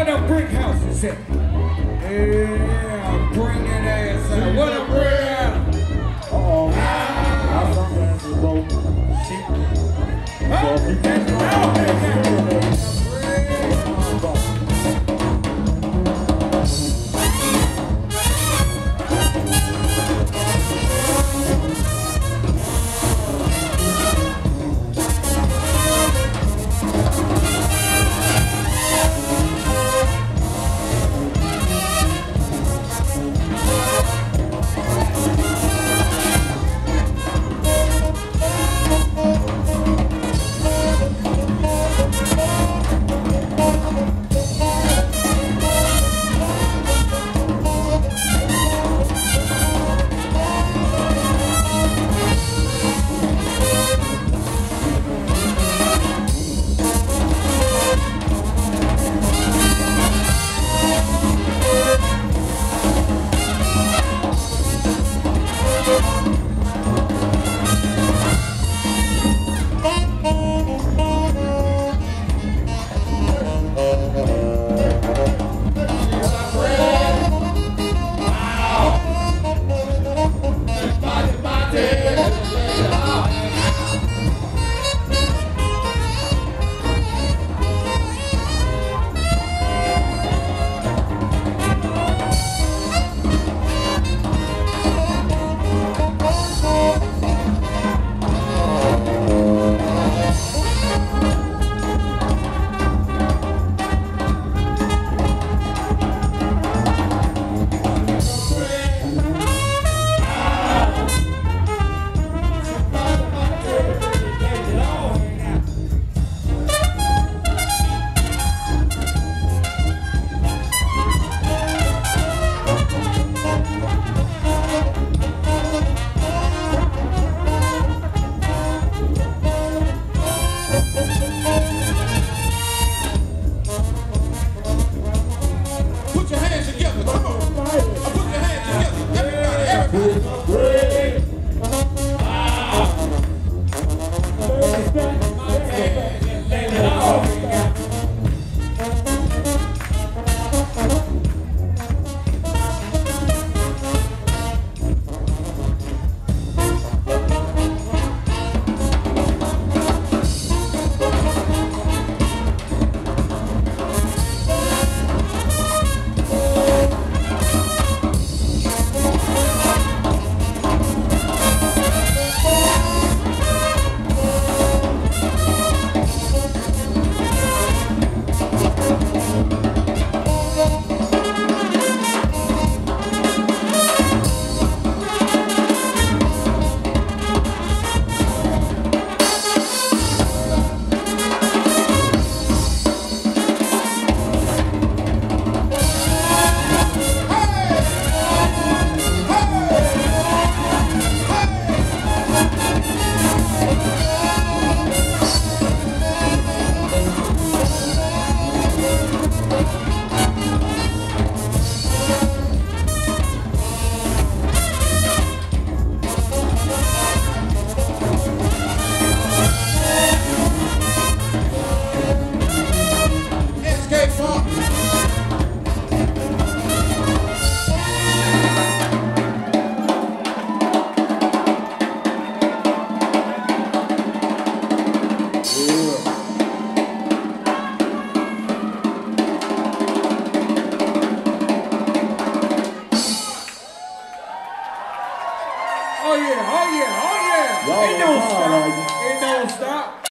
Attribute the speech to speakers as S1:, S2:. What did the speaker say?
S1: Where them brick houses at? Yeah, bring that ass out. Where them brick houses?
S2: Uh-oh. My sunglasses broke. Shit. So if you catch me out there,
S1: Oh yeah, oh yeah, oh yeah.
S2: Y'all
S1: It don't
S2: on fire,
S1: stop.
S2: are you?
S1: It don't stop.